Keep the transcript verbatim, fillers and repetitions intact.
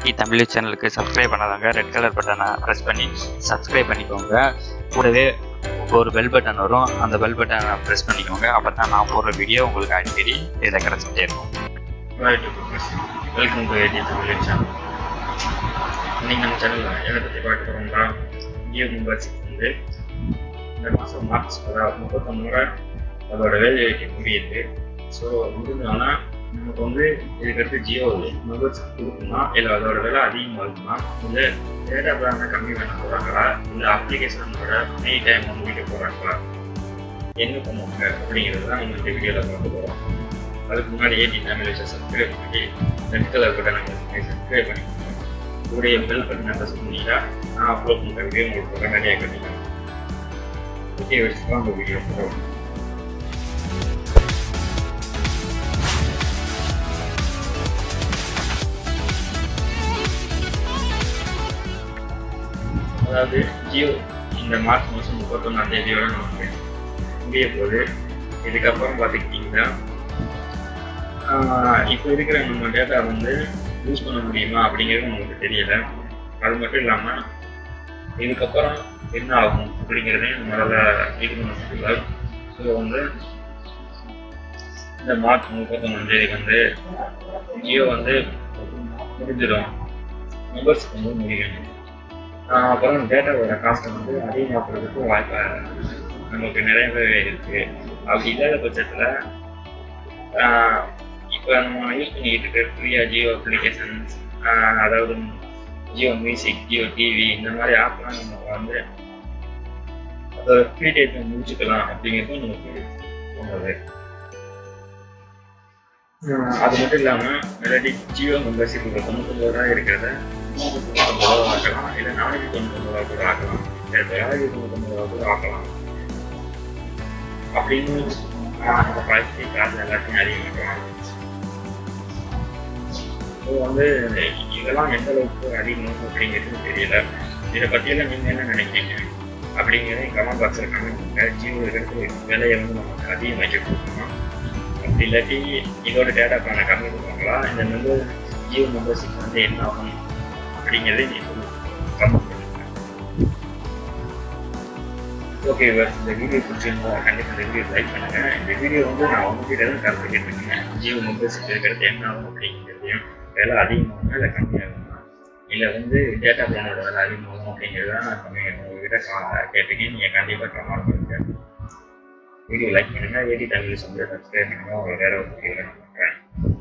ஏடி தமிழ் சேனலுக்கு சப்ஸ்கிரைப் பண்ணாதவங்க red colour பட்டனை ப்ரெஸ் பண்ணி சப்ஸ்கிரைப் பண்ணிக்கோங்க. கூடவே ஒரு பெல் பட்டன் வரும், அந்த பெல் பட்டனை ப்ரெஸ் பண்ணிக்கோங்க. அப்போ தான் நான் போடுற வீடியோ உங்களுக்கு அடிக்கடி இதில் கிடச்சிட்டே இருக்கும். Welcome to AD Tamil channel. இன்னைக்கு நம்ம சேனலில் எதை பற்றி பார்க்க போகிறோம்னா, ஜியோ மெம்பர்ஷிப் வந்து இந்த மாதம் மார்ச் அதாவது முப்பத்தொன்னோட அதோட வேலைக்கு முடியுது. ஸோ முடிஞ்சோன்னா நமக்கு வந்து இதுக்கடுத்து ஜியோ மெம்பர்ஷிப் கொடுக்குமா, இல்லை அதோட விலை அதிகமாக இருக்குமா, இல்லை டேட்டா பிளானை கம்மி பண்ண போகிறாங்களா, இல்லை அப்ளிகேஷனோட எனி டைம் முடிக்க போகிறாங்களா, என்ன பண்ணுவாங்க அப்படிங்கிறது தான் நம்ம இந்த வீடியோவில் பார்க்க போகிறோம். அதுக்கு முன்னாடி ஏடி தமிழ் சப்ஸ்கிரைப் பண்ணி ரெட் கலர் பட்டனை சப்ஸ்கிரைப் பண்ணிக்கோங்க. கூடிய பெல் பட்டனை ப்ரெஸ் பண்ணிட்டா நான் அப்லோட் பண்ணுற வீடியோ உங்களுக்கு உடனடியாக கிடைக்கும். ஓகே, வச்சுக்கலாம் அந்த வீடியோ போகிறோம். அதாவது ஜியோ இந்த மார்ச் மாதம் முப்பத்தொன்னாம் தேதியோட நமக்கு முடிய போது. இதுக்கப்புறம் பார்த்துக்கிட்டிங்கன்னா இப்போ இருக்கிற நம்ம டேட்டா வந்து யூஸ் பண்ண முடியுமா அப்படிங்கிறது நமக்கு தெரியல. அது மட்டும் இல்லாமல் இதுக்கப்புறம் என்ன ஆகும் அப்படிங்கிறதையும் முதல்ல இது பண்ண முடியல. ஸோ வந்து இந்த மார்ச் முப்பத்தொன்னாம் தேதிக்கு வந்து ஜியோ வந்து முடிஞ்சிடும், மெம்பர்ஷிப் வந்து முடிக்கணும். அப்புறம் டேட்டாவோட காஸ்ட்டை வந்து அதிகமாக்குறதுக்கு வாய்ப்பு நமக்கு நிறையவே இருக்குது. அப்படி இல்லாத பட்சத்தில் இப்போ நம்ம யூஸ் பண்ணிக்கிட்டு இருக்க ஃப்ரீயாக ஜியோ அப்ளிகேஷன்ஸ், அதாவது ஜியோ மியூசிக், ஜியோ டிவி, இந்த மாதிரி ஆப்லாம் நம்ம வந்து அதோட ஃப்ரீ டேட்டை முடிச்சுக்கலாம் அப்படிங்கிறதும் நமக்கு தோணுது. அது மட்டும் இல்லாமல் மெலடி ஜியோ மெம்பர்ஷிப் இப்போ தொண்ணூத்தொம்பது ரூபா இருக்கிறத முந்நூற்றி தொண்ணூத்தொம்பது ரூபா ஆக்கலாம், இல்லை நானூற்றி தொண்ணூத்தொம்பது ரூபா கூட ஆக்கலாம், இல்லை தொள்ளாயிரத்தி தொண்ணூத்தொம்பது ரூபா கூட ஆக்கலாம். அப்படின்னு நம்ம ப்ரைஸி காசு எல்லாத்தையும் அதிகமாக்கலாம். ஸோ வந்து இதெல்லாம் எந்த அளவுக்கு அதிகமாகும் அப்படிங்கிறது தெரியல. இதை பற்றியெல்லாம் நீங்கள் என்ன நினைக்கிறீங்க அப்படிங்கிறத கமெண்ட் பாக்ஸில் கமெண்ட் பண்ணுங்க. ஜியோ இருக்கிறது விலையை வந்து நமக்கு அதிகமாக்கி கொடுக்கணும், அப்படி இல்லாட்டி இதோட டேட்டா பிளானை கம்மி பண்ணுவாங்களா, இந்த மெம்பர் ஜியோ மெம்பர்ஷிப் வந்து என்ன ஆகும் அப்படிங்கிறத நீங்கள் கமெண்ட் பண்ணுங்க. ஓகே, இந்த வீடியோ பிடிச்சிருந்தா கண்டிப்பாக இந்த வீடியோ லைக் பண்ணுங்கள். இந்த வீடியோ வந்து நான் உங்ககிட்ட தான் கருத்து கேட்டுருக்கேன். ஜியோ மெம்பர்ஷிப் இருக்கிறது என்ன ஆகும் அப்படிங்கிறதையும், விலை அதிகமாகுமா இல்லை கம்மியாகுமா, இல்லை வந்து டேட்டா பிளானோட விலை அதிகமாகும் அப்படிங்கிறது தான் நான் கம்மி உங்ககிட்ட கேட்டிருக்கேன். நீங்கள் கண்டிப்பாக கமெண்ட் பண்ணுங்கள். வீடியோ லைக் பண்ணுங்கள். ஏடி தமிழ் சப்ஸ்கிரைப் பண்ணுங்கள். உங்களை வேற ஒரு வீடியோ நான் பண்ணுறேன்.